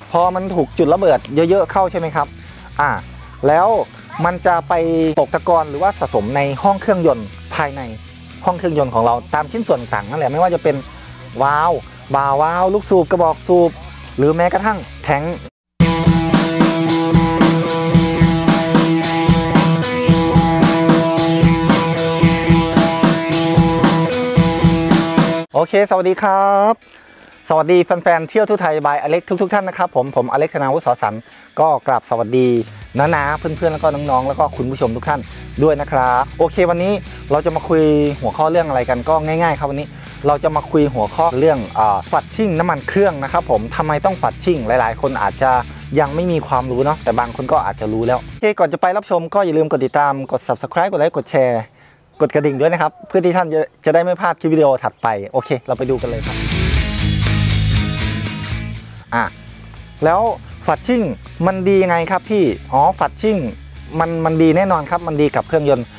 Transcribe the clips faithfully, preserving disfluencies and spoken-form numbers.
พอมันถูกจุดระเบิดเยอะๆเข้าใช่ไหมครับอ่าแล้วมันจะไปตกตะกอนหรือว่าสะสมในห้องเครื่องยนต์ภายในห้องเครื่องยนต์ของเราตามชิ้นส่วนต่างนั่นแหละไม่ว่าจะเป็นวาล์วบาวาล์วลูกสูบกระบอกสูบหรือแม้กระทั่งแทงโอเคสวัสดีครับสวัสดีแฟนๆเที่ยวทั่วไทยบายอเล็กทุกๆท่านนะครับผมผมอเล็กธนาวุฒิ สสันก็กราบสวัสดีน้าๆเพื่อนๆแล้วก็น้องๆแล้วก็คุณผู้ชมทุกท่านด้วยนะครับโอเควันนี้เราจะมาคุยหัวข้อเรื่องอะไรกันก็ง่ายๆครับวันนี้เราจะมาคุยหัวข้อเรื่องฝัดชิ่งน้ำมันเครื่องนะครับผมทำไมต้องฝัดชิ่งหลายๆคนอาจจะยังไม่มีความรู้เนาะแต่บางคนก็อาจจะรู้แล้วโอเคก่อนจะไปรับชมก็อย่าลืมกดติดตามกด ซับสไครบ์ กดไลค์กดแชร์กดกระดิ่งด้วยนะครับเพื่อที่ท่านจะจะได้ไม่พลาดคลิปวิดีโอถัดไปโอเคเราไปดูกันเลยครับอ่ะแล้วฝัดชิ่งมันดียังไงครับพี่อ๋อฝัดชิ่งมันมันดีแน่นอนครับมันดีกับเครื่องยนต์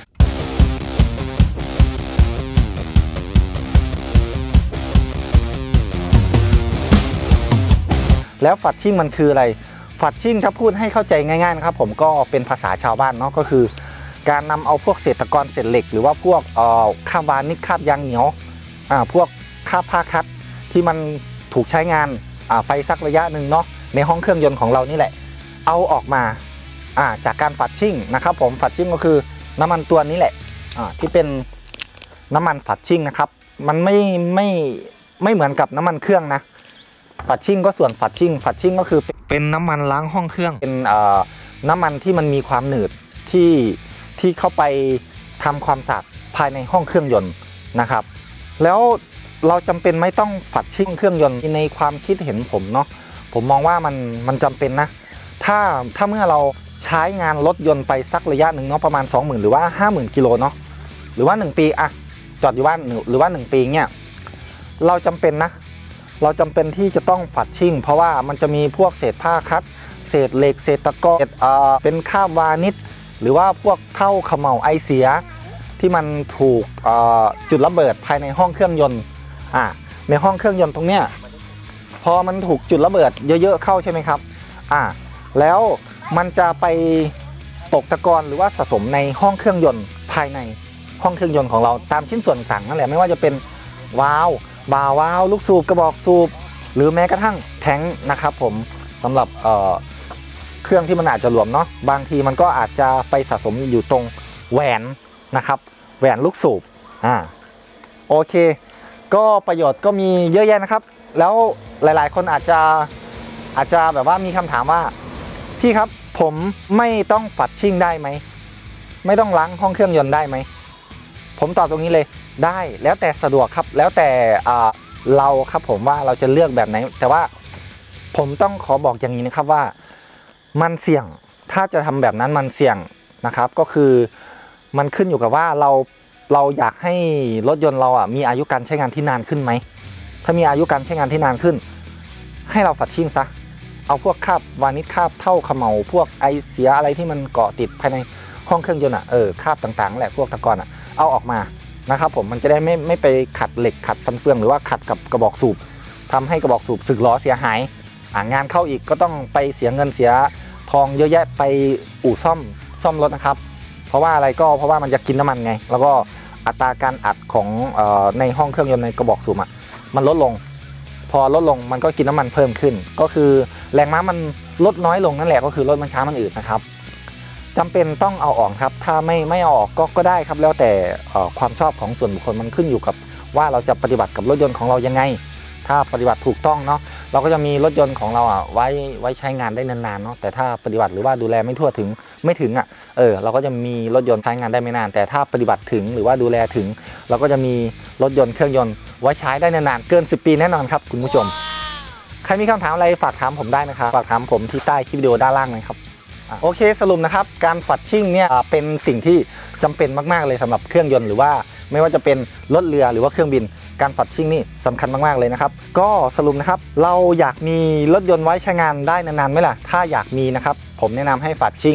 แล้วฝัดชิ่งมันคืออะไรฝัดชิ่งถ้าพูดให้เข้าใจง่ายๆนะครับผมก็เป็นภาษาชาวบ้านเนาะก็คือการนำเอาพวกเศษตะกอนเศษเหล็กหรือว่าพวกเอ่อคราบวานิชคราบยางเหนียวอ่าพวกคราบผ้าคัดที่มันถูกใช้งานอ่าไปสักระยะหนึ่งเนาะในห้องเครื่องยนต์ของเรานี่แหละเอาออกมาอ่าจากการฝัดชิ่งนะครับผมฝัดชิ่งก็คือน้ำมันตัวนี้แหละอ่าที่เป็นน้ำมันฝัดชิ่งนะครับมันไม่ไม่ไม่เหมือนกับน้ำมันเครื่องนะฝัดชิ่งก็ส่วนฝัดชิ่งฝัดชิ่งก็คือเป็นน้ำมันล้างห้องเครื่องเป็นเอ่อน้ำมันที่มันมีความหนืดที่ที่เข้าไปทำความสะอาดภายในห้องเครื่องยนต์นะครับแล้วเราจำเป็นไม่ต้องฝัดชิ่งเครื่องยนต์ในความคิดเห็นผมเนาะผมมองว่ามันมันจำเป็นนะถ้าถ้าเมื่อเราใช้งานรถยนต์ไปสักระยะหนึ่งเนาะประมาณ สองหมื่น หรือว่า ห้าหมื่น กิโลเนาะหรือว่าหนึ่งปีอะจอดอยู่บ้านหรือว่าหนึ่งปีเนี่ยเราจำเป็นนะเราจำเป็นที่จะต้องฝัดชิ่งเพราะว่ามันจะมีพวกเศษผ้าคัดเศษเหล็กเศษตะกอนเอ่อเป็นคราบวานิชหรือว่าพวกเท่าเขม่าไอเสียที่มันถูกจุดระเบิดภายในห้องเครื่องยนต์อ่าในห้องเครื่องยนต์ตรงเนี้ยพอมันถูกจุดระเบิดเยอะๆเข้าใช่ไหมครับอ่าแล้วมันจะไปตกตะกอนหรือว่าสะสมในห้องเครื่องยนต์ภายในห้องเครื่องยนต์ของเราตามชิ้นส่วนต่างนั่นแหละไม่ว่าจะเป็นวาล์วบาวาล์วลูกสูบกระบอกสูบหรือแม้กระทั่งแทงนะครับผมสำหรับเอ่อเครื่องที่มันอาจจะหลวมเนาะบางทีมันก็อาจจะไปสะสมอยู่ตรงแหวนนะครับแหวนลูกสูบอ่าโอเคก็ประโยชน์ก็มีเยอะแยะนะครับแล้วหลายๆคนอาจจะอาจจะแบบว่ามีคำถามว่าพี่ครับผมไม่ต้องฝัดชิ่งได้ไหมไม่ต้องล้างห้องเครื่องยนต์ได้ไหมผมตอบตรงนี้เลยได้แล้วแต่สะดวกครับแล้วแต่เราครับผมว่าเราจะเลือกแบบไหนแต่ว่าผมต้องขอบอกอย่างนี้นะครับว่ามันเสี่ยงถ้าจะทำแบบนั้นมันเสี่ยงนะครับก็คือมันขึ้นอยู่กับว่าเราเราอยากให้รถยนต์เราอ่ะมีอายุการใช้งานที่นานขึ้นไหมถ้ามีอายุการใช้งานที่นานขึ้นให้เราฝัดชิ่งซะเอาพวกคราบวานิชคราบเท่าเขม่าพวกไอเสียอะไรที่มันเกาะติดภายในห้องเครื่องยนต์อ่ะเออคราบต่างๆแหละพวกตะกอนอ่ะเอาออกมานะครับผมมันจะได้ไม่ไม่ไปขัดเหล็กขัดฟันเฟืองหรือว่าขัดกับกระบอกสูบทำให้กระบอกสูบสึกหรอเสียหายอ่างานเข้าอีกก็ต้องไปเสียเงินเสียทองเยอะแยะไปอู่ซ่อมซ่อมรถนะครับเพราะว่าอะไรก็เพราะว่ามันจะกินน้ำมันไงแล้วก็อัตราการอัดของเอ่อในห้องเครื่องยนต์ในกระบอกสูบอ่ะมันลดลงพอลดลงมันก็กินน้ำมันเพิ่มขึ้นก็คือแรงม้ามันลดน้อยลงนั่นแหละก็คือรถมันช้ามันอืดนะครับจำเป็นต้องเอาออกครับถ้าไม่ไม่เอาออกก็ก็ได้ครับแล้วแต่ความชอบของส่วนบุคคลมันขึ้นอยู่กับว่าเราจะปฏิบัติกับรถยนต์ของเรายังไงถ้าปฏิบัติถูกต้องเนาะเราก็จะมีรถยนต์ของเราอ่ะไว้ไว้ใช้งานได้นานๆเนาะแต่ถ้าปฏิบัติหรือว่าดูแลไม่ทั่วถึงไม่ถึงอ่ะเออเราก็จะมีรถยนต์ใช้งานได้ไม่นานแต่ถ้าปฏิบัติถึงหรือว่าดูแลถึงเราก็จะมีรถยนต์เครื่องยนต์ไว้ใช้ได้นานๆเกินสิบปีแน่นอนครับคุณผู้ชมใครมีคำถามอะไรฝากถามผมได้นะครับฝากถามผมที่ใต้คลิปวิดีโอด้านล่างนะครับโอเคสรุปนะครับการฝัดชิ่งเนี่ยเป็นสิ่งที่จำเป็นมากๆเลยสำหรับเครื่องยนต์หรือว่าไม่ว่าจะเป็นรถเรือหรือว่าเครื่องบินการฝัดชิ่งนี่สำคัญมากๆเลยนะครับก็สรุปนะครับเราอยากมีรถยนต์ไว้ใช้งานได้นานๆไหมล่ะถ้าอยากมีนะครับผมแนะนำให้ฝัดชิ่งป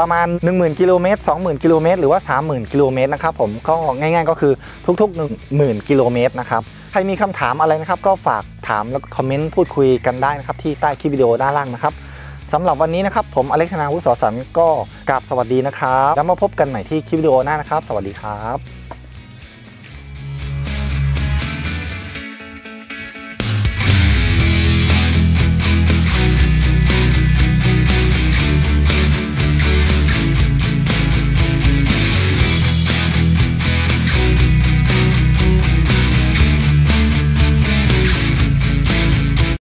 ประมาณ หนึ่งหมื่น กิโลเมตร สองหมื่น กิโลเมตรหรือว่า สามหมื่น กิโลเมตรนะครับผมก็ง่ายๆก็คือทุกๆ หนึ่งหมื่น กิโลเมตรนะครับใครมีคำถามอะไรนะครับก็ฝากถามแล้วก็คอมเมนต์พูดคุยกันได้นะครับที่ใต้คลิปวิดีโอด้านล่างนะครับสำหรับวันนี้นะครับผมอเล็กธนาวุฒิ สอสันก็กราบสวัสดีนะครับแล้วมาพบกันใหม่ที่คลิปวิดีโอหน้านะครับสวัสดีครับ